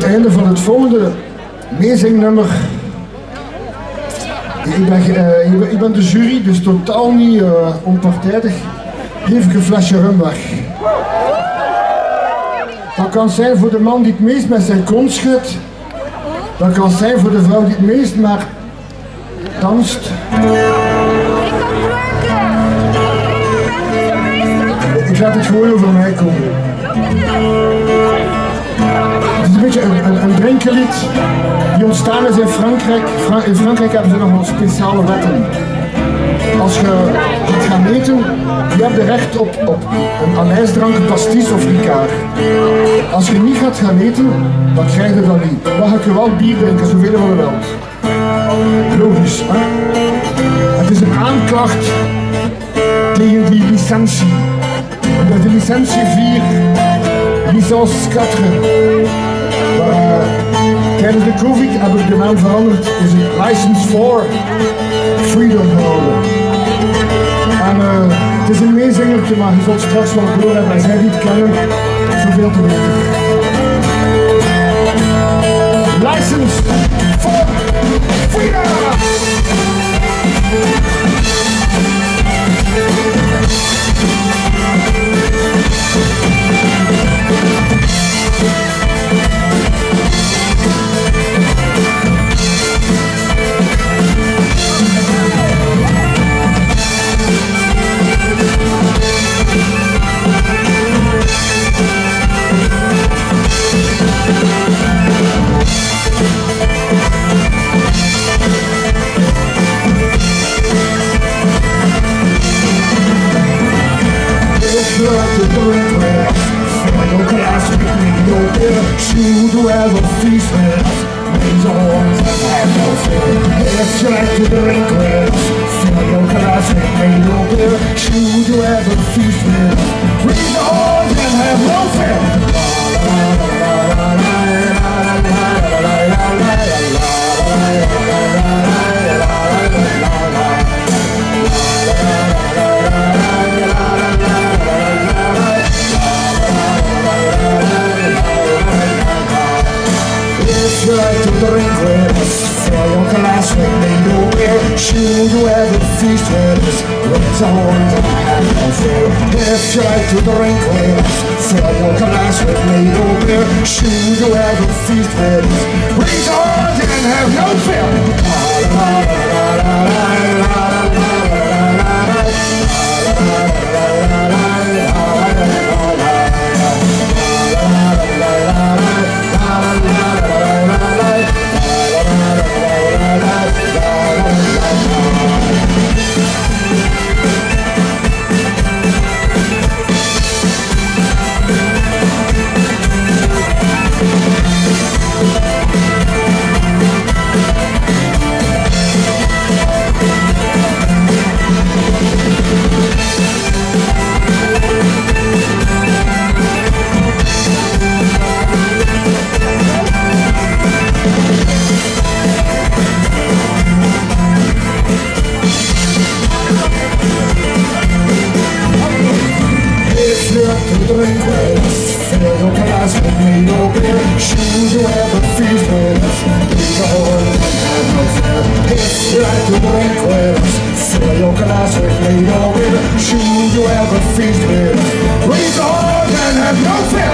einde van het volgende meezingnummer. Ik ben de jury, dus totaal niet onpartijdig. Geef ik een flesje rum weg. Dat kan zijn voor de man die het meest met zijn kont schudt. Dat kan zijn voor de vrouw die het meest maar danst. Ik laat het gewoon over mij komen. Het is een beetje een drinkenlied die ontstaan is in Frankrijk. In Frankrijk hebben ze nog wel speciale wetten. Als je gaat gaan eten, je hebt recht op een anijsdrank, een pastis of ricard. Als je niet gaat gaan eten, dan krijg je dat niet. Dan ga je wel bier drinken, zoveel je wilt. Logisch, hè? Het is een aanklacht tegen die licentie. Dat is de licentie 4, licence 4. Tijdens de COVID heb ik de naam veranderd, is het license 4 freedom geworden. En het is een meezingertje, maar je zult straks wel door hebben als zij niet kennen, zoveel te weten. License 4 freedom! Shoes who have a feast with, raise your horns and have no fear. If you like to drink with, fill your glass with mango beer. Shoes who have a feast with, raise your horns and have no fear. Drink with us, fill your glass with mango beer. Shoes who have a feast with us, raise your horns and have no fear. If you like to drink with us, fill your glass with mango beer. Shoes who have a feast with us, raise your horns and have no fear. Drink with us, fill your glass with mango beer. Shoes who have a feast with us, raise your horns and have no fear. If you like to drink with us, fill your glass with mango beer. Shoes who have a feast with us, raise your horns and have no fear.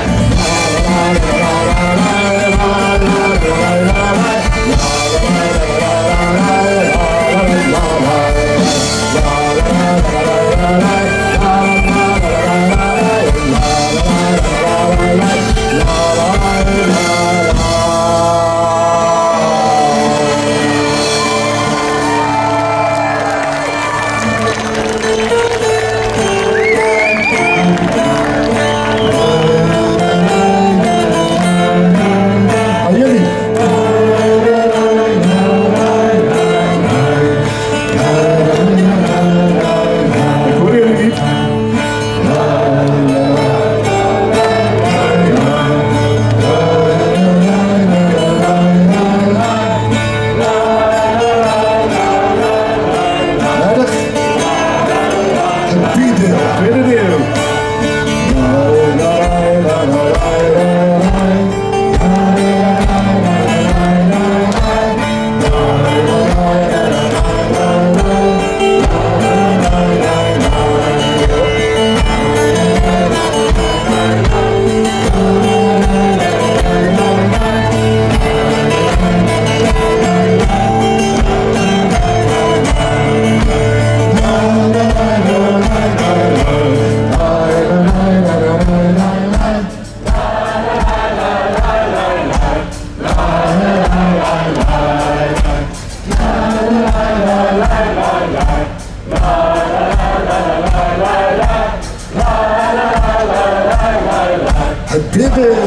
dit